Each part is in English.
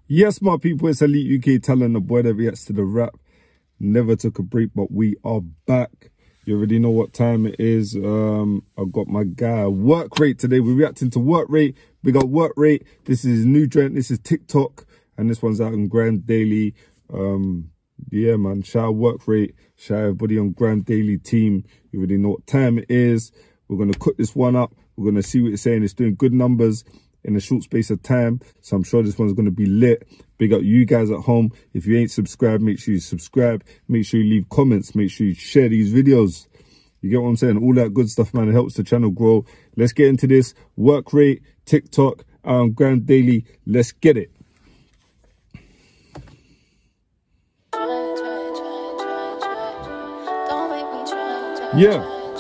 Yes, my people, it's Elite UK Talent, the boy that reacts to the rap. Never took a break, but we are back. You already know what time it is. I've got my guy, Workrate, today. We're reacting to Workrate. We got Workrate. This is new joint. This is TikTok. And this one's out on Grand Daily. Yeah, man. Shout out Workrate. Shout out everybody on Grand Daily team. You already know what time it is. We're going to cook this one up. We're going to see what it's saying. It's doing good numbers in a short space of time, so I'm sure this one's going to be lit. Big up you guys at home. If you ain't subscribed, make sure you subscribe. Make sure you leave comments. Make sure you share these videos. You get what I'm saying? All that good stuff, man. It helps the channel grow. Let's get into this. Workrate, TikTok, Grand Daily. Let's get it. Yeah.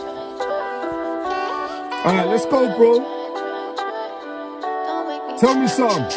All right, let's go, bro. Tell me something.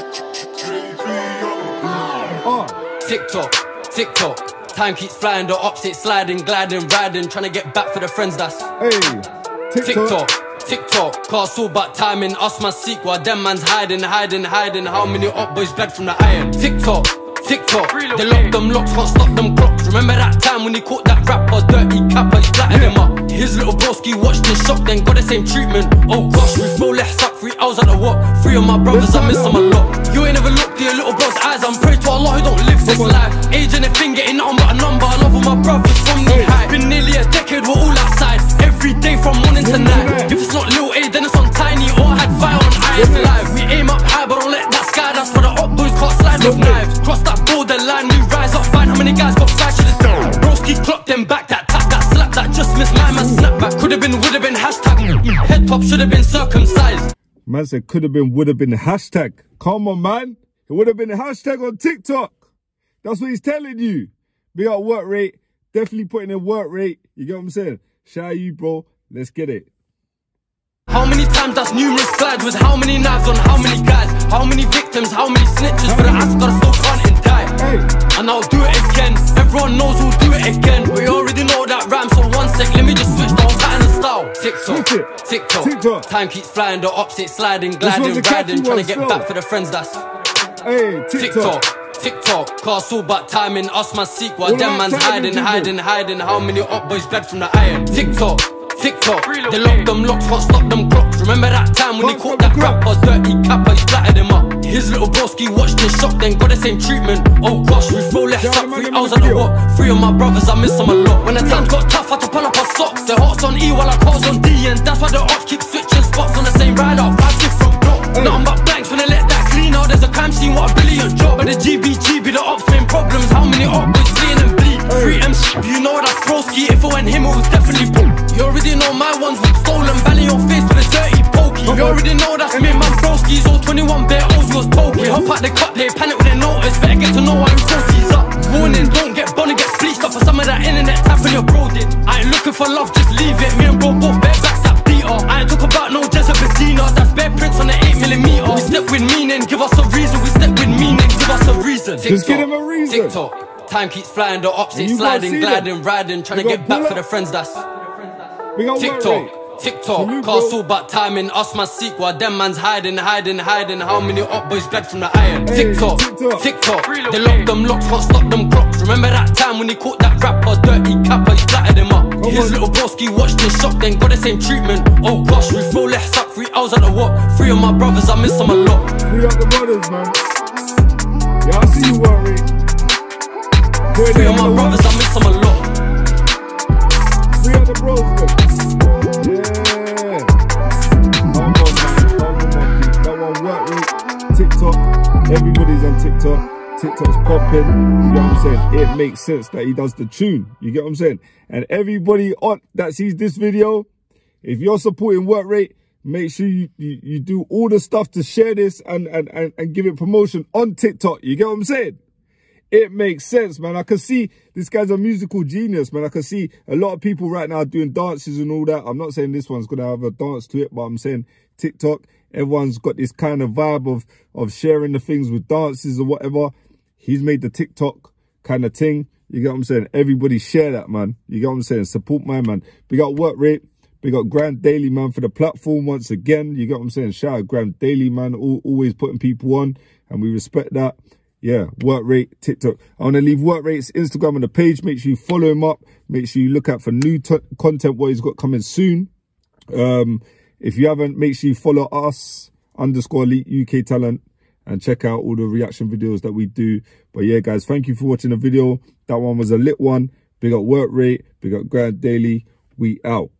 TikTok, TikTok. Time keeps flying, the opposite sliding, gliding, riding, trying to get back for the friends that's. Hey, TikTok. TikTok. Cause all about timing, us man seek while them man's hiding. How many up boys bled from the iron? TikTok. They lock them locks, can't stop them clocks. Remember that time when he caught that rapper, dirty capper, he splattered him up. His little broski watched in shock, then got the same treatment. Oh gosh, we flow left up, 3 hours at the walk. 3 of my brothers, I miss them a lot. You ain't never looked in your little bro's eyes. I'm pray to Allah who don't live this life. Age and a thing, getting nothing but a number. I love all my brothers from the high. Been nearly a decade, we're all outside. Every day from morning to night. If it's not Lil A, then it's on Tiny or had fire on IS Live. We aim up high, but don't let that sky. That's why the up boys can't slide with knives. Cross that borderline, we rise up, find how many guys got flash to the down. Broski clocked them back, that tap, that slap, that just missed my man snap back. Could've been, would've been, hashtag. Head top should've been circumcised. Man said could've been, would've been, hashtag. Come on, man. It would've been a hashtag on TikTok. That's what he's telling you. Big up Workrate. Definitely putting in Workrate. You get what I'm saying? Shout out you, bro. Let's get it. How many times that's numerous glides with how many knives on how many guys? How many victims, how many snitches for the ass gotta still can't and die? Hey. And I'll do it again. Everyone knows we'll do it again. We already know that rhyme, so one sec, let me just switch the whole pattern and style. TikTok. Time keeps flying, the opposite sliding, gliding, riding, trying to get back for the friends that's. Hey, TikTok, cause all about timing, us man seek while them man's hiding. How many up boys bled from the iron? TikTok. They lock them locks, can't stop them clocks. Remember that time when he caught that rapper, dirty capper, he splattered him up. His little broski watched in shock, then got the same treatment. Oh gosh, we flow left up, 3 hours at the walk. 3 of my brothers, I miss them a lot. When the times got tough, I had to pull up our socks. The heart's on E while our car's on D, and that's why the ops keep switching spots on the same ride out, 5 different blocks. Nothing but blanks when they let that clean out. There's a crime scene, what a brilliant job. But the GBG be the ops main problems. How many op boys fleeing and bleed? 3M, you know that's broski. If it went him, it was definitely boom. You already know my ones with stolen, bally your face with a dirty pokey. You already know that's me, man broskies. All 21 bare O's was pokey. Hop out the cut, they panic when they notice. Better get to know why I'm 40's up. Warning, don't get bonny, get spleeched up for some of that internet tap when your bro did. I ain't looking for love, just leave it. Me and bro both bare back that beater. I ain't talk about no Jezebedina. That's bare prints on the 8mm. We step with meaning, give us a reason. We step with meaning, give us a reason. Just give him a reason. TikTok. Time keeps flying, the opposite sliding, gliding, riding, trying to get back for the friends that's. TikTok, cause all about timing, us man seek while them man's hiding. How many up boys bled from the iron? TikTok. They lock them locks, can't stop them clocks. Remember that time when he caught that rapper, dirty capper, he splattered him up. His little broski watched in shock, then got the same treatment. Oh gosh, we flow left up, 3 hours at the walk. 3 of my brothers, I miss them a lot. 3 of the brothers, man. Yeah, I see you, Workrate. 3 of my brothers, I miss them a lot. 3 of the bros, man. TikTok, everybody's on TikTok. TikTok's popping. You get what I'm saying? It makes sense that he does the tune. You get what I'm saying? And everybody on that sees this video, if you're supporting Workrate, make sure you do all the stuff to share this and give it promotion on TikTok. You get what I'm saying? It makes sense, man. I can see this guy's a musical genius, man. I can see a lot of people right now doing dances and all that. I'm not saying this one's going to have a dance to it, but I'm saying TikTok, everyone's got this kind of vibe of sharing the things with dances or whatever. He's made the TikTok kind of thing. You get what I'm saying? Everybody share that, man. You get what I'm saying? Support my man. We got Workrate. We got Grand Daily, man, for the platform once again. You get what I'm saying? Shout out Grand Daily, man. Always putting people on, and we respect that. Yeah, Workrate TikTok. I want to leave Workrate's Instagram on the page. Make sure you follow him up. Make sure you look out for new content, what he's got coming soon. If you haven't, make sure you follow us _Eliteuktalent and check out all the reaction videos that we do. But yeah, guys, thank you for watching the video. That one was a lit one. Big up Workrate, big up Grant Daily. We out.